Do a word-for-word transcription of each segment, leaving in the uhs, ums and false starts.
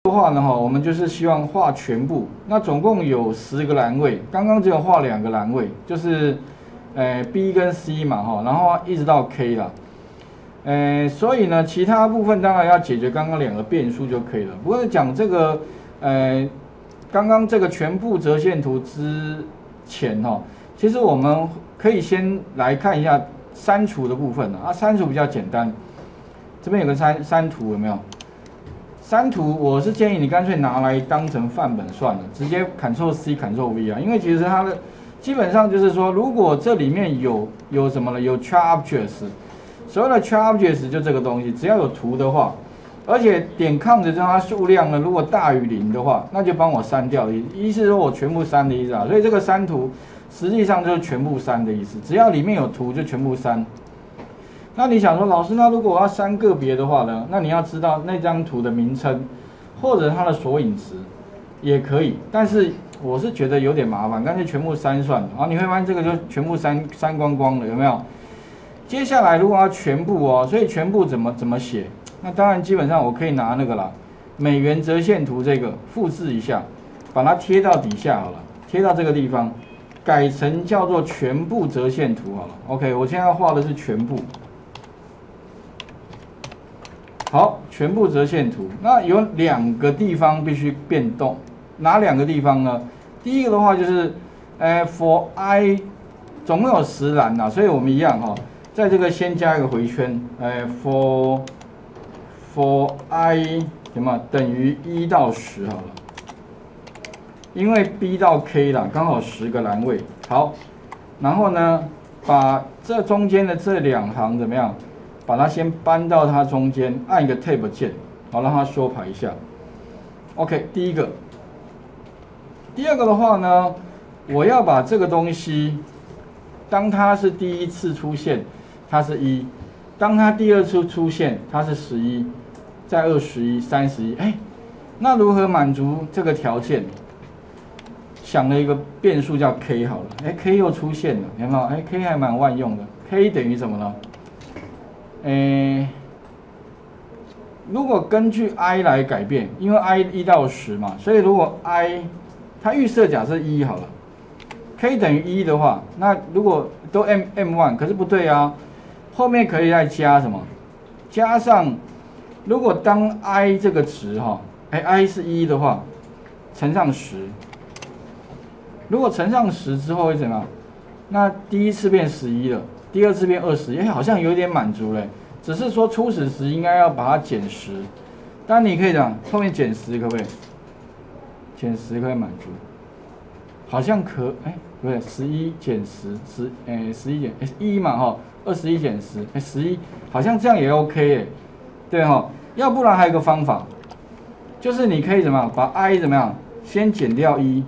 的话呢，哈，我们就是希望画全部。那总共有十个栏位，刚刚只有画两个栏位，就是，呃 B 跟 C 嘛，哈，然后一直到 K 啦。呃，所以呢，其他部分当然要解决刚刚两个变数就可以了。不过讲这个，呃，刚刚这个全部折线图之前，哈，其实我们可以先来看一下删除的部分啊，删除比较简单。这边有个删删图有没有？删图我是建议你干脆拿来当成范本算了，直接 Ctrl C Ctrl V 啊，因为其实它的基本上就是说，如果这里面有有什么呢？有 Chart Objects， 所谓的 Chart Objects 就这个东西，只要有图的话，而且点 Ctrl 之后它数量呢如果大于零的话，那就帮我删掉的意思，意思是说我全部删的意思啊。所以这个删图实际上就是全部删的意思，只要里面有图就全部删。那你想说，老师，那如果我要删个别的话呢？那你要知道那张图的名称，或者它的索引词也可以。但是我是觉得有点麻烦，干脆全部删算了。啊，你会发现这个就全部删删光光了，有没有？接下来如果要全部哦，所以全部怎么怎么写？那当然基本上我可以拿那个啦，美元折线图这个复制一下，把它贴到底下好了，贴到这个地方，改成叫做全部折线图好了。OK， 我现在画的是全部。好，全部折线图。那有两个地方必须变动，哪两个地方呢？第一个的话就是，呃 ，for i 总共有十栏呐，所以我们一样哈、哦，在这个先加一个回圈，呃 ，for for i 什么等于一到十好了，因为 B 到 K 啦，刚好十个栏位。好，然后呢，把这中间的这两行怎么样？把它先搬到它中间，按一个 Tab 键，好，让它缩排一下。OK， 第一个。第二个的话呢，我要把这个东西，当它是第一次出现，它是一；当它第二次出现，它是十一，再二十一、三十一。哎，那如何满足这个条件？想了一个变数叫 K 好了，哎 ，K 又出现了，有没有？哎 ，K 还蛮万用的。K 等于什么呢？诶，如果根据 i 来改变，因为 i 一到十嘛，所以如果 i 它预设假设一好了 ，k 等于一的话，那如果都 m m 一，可是不对啊，后面可以再加什么？加上如果当 i 这个值哈，哎 i 是一的话，乘上十，如果乘上十之后会怎么样？那第一次变十一了。第二次变二十，哎，好像有点满足嘞。只是说初始时应该要把它减十，但你可以讲后面减十可不可以？减十可以满足，好像可，哎，不对，十一减十，十，哎，十一减，哎，一嘛哈，二十一减十，哎，十一，好像这样也 OK 哎，对哈。要不然还有一个方法，就是你可以怎么样，把 i 怎么样，先减掉一，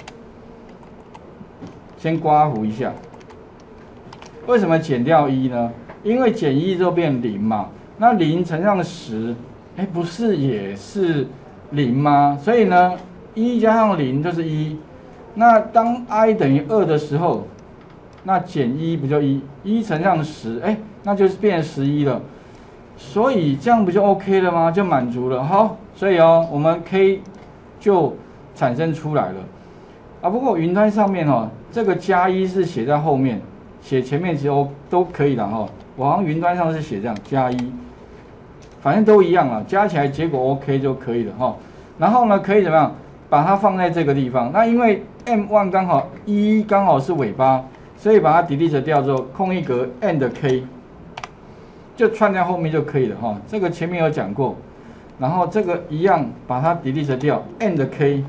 先刮弧一下。为什么减掉一呢？因为减一就变零嘛，那零乘上十，哎，不是也是零吗？所以呢，一加上零就是一。那当 i 等于二的时候，那减一不就一？一乘上十，哎，那就是变十一了。所以这样不就 OK 了吗？就满足了。好，所以哦，我们 K 就产生出来了。啊，不过云端上面哦，这个加一是写在后面。写前面其实都可以的哈，我好像云端上是写这样加一，反正都一样了，加起来结果 OK 就可以了哈。然后呢，可以怎么样？把它放在这个地方。那因为 M 一 刚好一刚好是尾巴，所以把它 delete 掉之后，空一格 and K， 就串在后面就可以了哈。这个前面有讲过。然后这个一样把它 delete 掉 and K，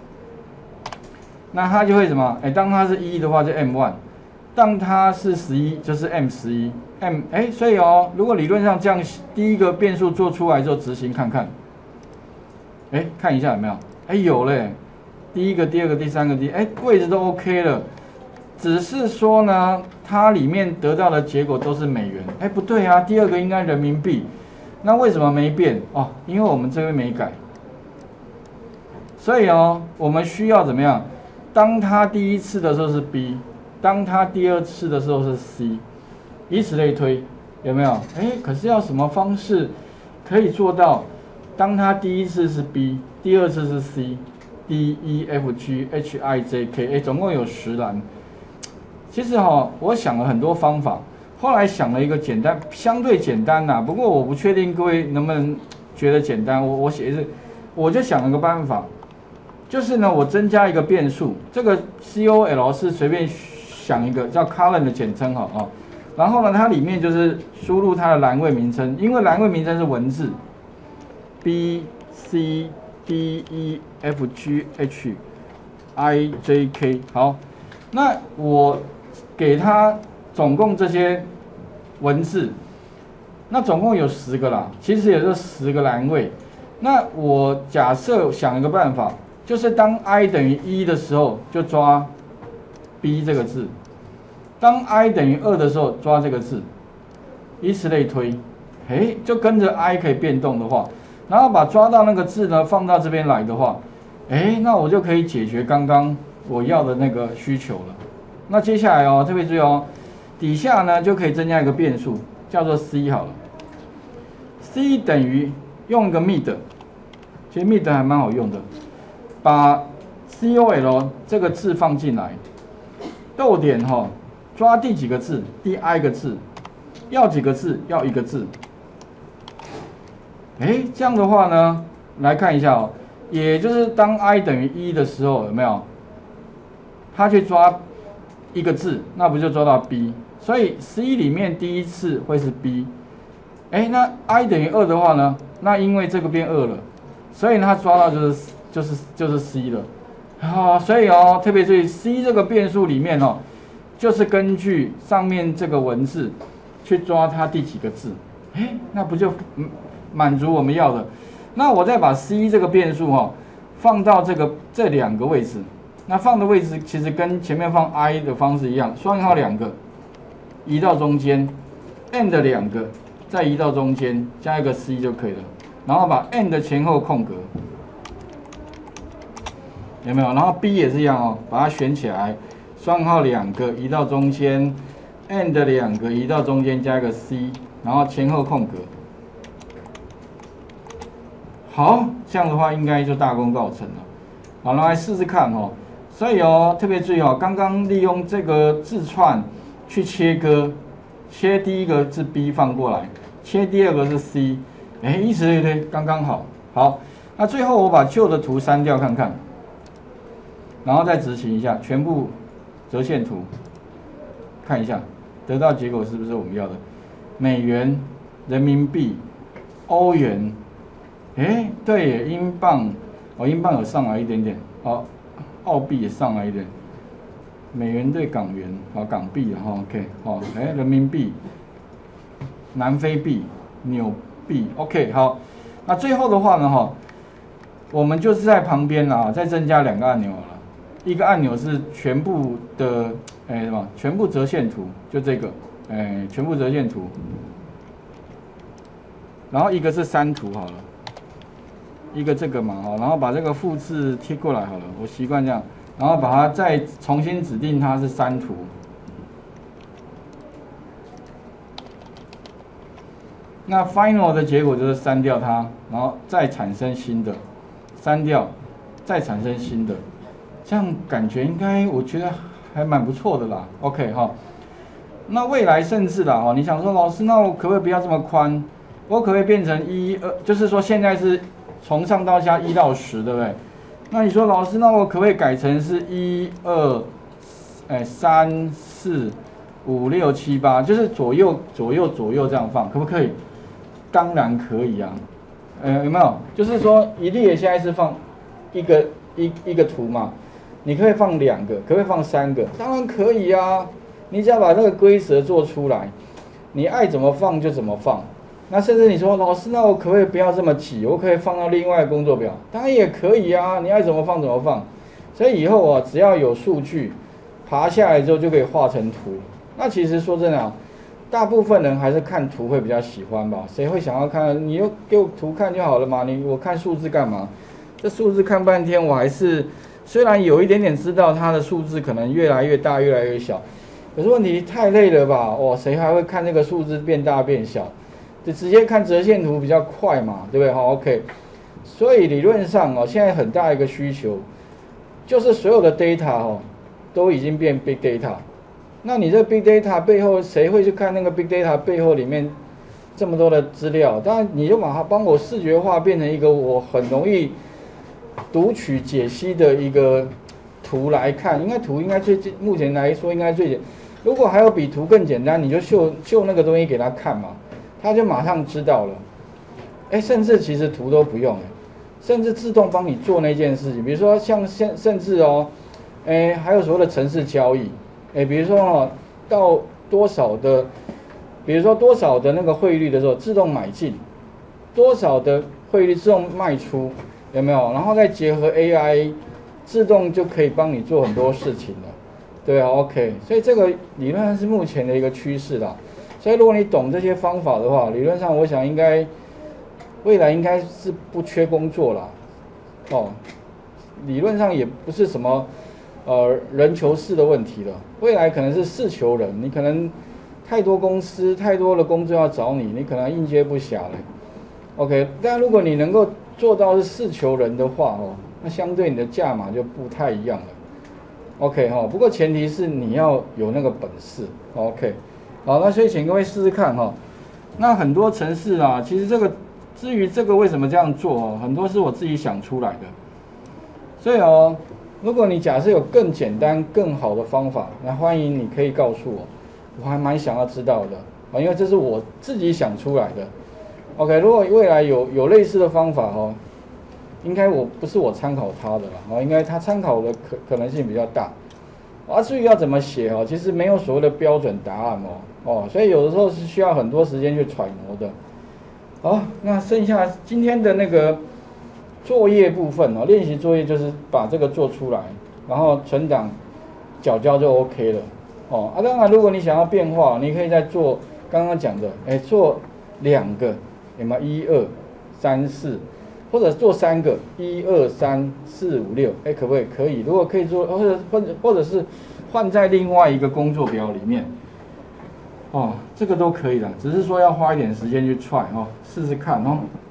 那它就会什么？哎，当它是一的话就 M 一。当它是十一，就是 M 十一 M 哎，所以哦，如果理论上这样，第一个变数做出来之后执行看看，哎，看一下有没有？哎，有嘞，第一个、第二个、第三个、第哎位置都 OK 了，只是说呢，它里面得到的结果都是美元，哎，不对啊，第二个应该人民币，那为什么没变？哦，因为我们这边没改，所以哦，我们需要怎么样？当它第一次的时候是 B。当它第二次的时候是 C， 以此类推，有没有？哎，可是要什么方式可以做到当它第一次是 B， 第二次是 C，D E F G H I J K， 哎，总共有十栏。其实哈、哦，我想了很多方法，后来想了一个简单，相对简单呐、啊。不过我不确定各位能不能觉得简单。我我写是，我就想了个办法，就是呢，我增加一个变数，这个 C O L 是随便想一个叫 column 的简称哈啊。然后呢，它里面就是输入它的栏位名称，因为栏位名称是文字 ，B C D E F G H I J K。好，那我给它总共这些文字，那总共有十个啦，其实也就十个栏位。那我假设想一个办法，就是当 i 等于一的时候，就抓 B 这个字。当 i 等于二的时候，抓这个字，以此类推，哎，就跟着 i 可以变动的话，然后把抓到那个字呢放到这边来的话，哎，那我就可以解决刚刚我要的那个需求了。那接下来哦，特别注意哦，底下呢就可以增加一个变数，叫做 c 好了 ，c 等于用一个 mid， 其实 mid 还蛮好用的，把 col 这个字放进来，逗点哈、哦。抓第几个字？第 i 个字，要几个字？要一个字。哎，这样的话呢，来看一下哦，也就是当 i 等于一的时候，有没有？他去抓一个字，那不就抓到 B？ 所以 C 里面第一次会是 B。哎，那 i 等于二的话呢？那因为这个变二了，所以他抓到就是就是就是 C 了。好、哦，所以哦，特别注意 C 这个变数里面哦。就是根据上面这个文字去抓它第几个字，哎，那不就满足我们要的？那我再把 C 这个变数哈、哦、放到这个这两个位置，那放的位置其实跟前面放 i 的方式一样，双引号两个移到中间 ，and 两个再移到中间，加一个 C 就可以了。然后把 and 前后空格，有没有？然后 B 也是一样哦，把它选起来。双引号两个移到中间 ，and 两个移到中间加一个 C， 然后前后空格。好，这样的话应该就大功告成了。好，那来试试看哦。所以哦，特别注意哦，刚刚利用这个字串去切割，切第一个是 B 放过来，切第二个是 C， 哎，以此类推，刚刚好。好，那最后我把旧的图删掉看看，然后再执行一下，全部。折线图看一下，得到结果是不是我们要的？美元、人民币、欧元，哎，对耶，英镑，哦，英镑有上来一点点，好，澳币也上来一点，美元对港元，好，港币哈 ，OK， 好，哎，人民币、南非币、纽币 ，OK， 好，那最后的话呢，哈，我们就是在旁边啊，再增加两个按钮了。一个按钮是全部的，哎什么？全部折线图，就这个，哎，全部折线图。然后一个是删图好了，一个这个嘛，哈，然后把这个复制贴过来好了，我习惯这样，然后把它再重新指定它是删图。那 final 的结果就是删掉它，然后再产生新的，删掉，再产生新的。这样感觉应该，我觉得还蛮不错的啦。OK 哈，那未来甚至啦哈，你想说老师，那我可不可以不要这么宽？我可不可以变成一二？就是说现在是从上到下一到十，对不对？那你说老师，那我可不可以改成是一二，哎三四五六七八，就是左右左右左右这样放，可不可以？当然可以啊。呃，有没有？就是说一列现在是放一个一一个图嘛。你可以放两个，可不可以放三个？当然可以啊！你只要把那个规则做出来，你爱怎么放就怎么放。那甚至你说老师，那我可不可以不要这么挤？我可以放到另外的工作表，当然也可以啊！你爱怎么放怎么放。所以以后啊，只要有数据爬下来之后就可以画成图。那其实说真的啊，大部分人还是看图会比较喜欢吧？谁会想要看？你就给我图看就好了嘛！你我看数字干嘛？这数字看半天，我还是。虽然有一点点知道它的数字可能越来越大越来越小，可是问题太累了吧？哦，谁还会看那个数字变大变小？就直接看折线图比较快嘛，对不对？好 ，OK。 所以理论上哦，现在很大一个需求，就是所有的 data 哦，都已经变 big data。那你这 big data 背后，谁会去看那个 big data 背后里面这么多的资料？当然，你就把它帮我视觉化，变成一个我很容易读取解析的一个图来看。应该图应该最目前来说应该最简。如果还有比图更简单，你就秀秀那个东西给他看嘛，他就马上知道了。哎，甚至其实图都不用，甚至自动帮你做那件事情。比如说像甚甚至哦，哎，还有所谓的程式交易。哎，比如说哦，到多少的，比如说多少的那个汇率的时候，自动买进，多少的汇率自动卖出，有没有？然后再结合 A I， 自动就可以帮你做很多事情了。对啊 ，OK， 所以这个理论上是目前的一个趋势啦。所以如果你懂这些方法的话，理论上我想应该未来应该是不缺工作啦。哦，理论上也不是什么。呃，人求事的问题了，未来可能是事求人，你可能太多公司、太多的工作要找你，你可能应接不暇了。OK， 但如果你能够做到是事求人的话哦，那相对你的价码就不太一样了。OK 哈、哦，不过前提是你要有那个本事。OK， 好，那所以请各位试试看哈、哦。那很多程式啊，其实这个至于这个为什么这样做哦，很多是我自己想出来的，所以哦。如果你假设有更简单、更好的方法，那欢迎你可以告诉我，我还蛮想要知道的啊，因为这是我自己想出来的。OK， 如果未来有有类似的方法哦，应该我不是我参考他的了哦，应该他参考的可可能性比较大。啊，至于要怎么写哦，其实没有所谓的标准答案哦哦，所以有的时候是需要很多时间去揣摩的。好，那剩下今天的那个。作业部分哦，练习作业就是把这个做出来，然后存档、缴交就 OK 了哦。啊，当然如果你想要变化，你可以再做刚刚讲的，哎，做两个，有没有一二三四，或者做三个，一二三四五六，哎，可不可以？可以。如果可以做，或者或者或者是换在另外一个工作表里面，哦，这个都可以的，只是说要花一点时间去 try 哦，试试看哦。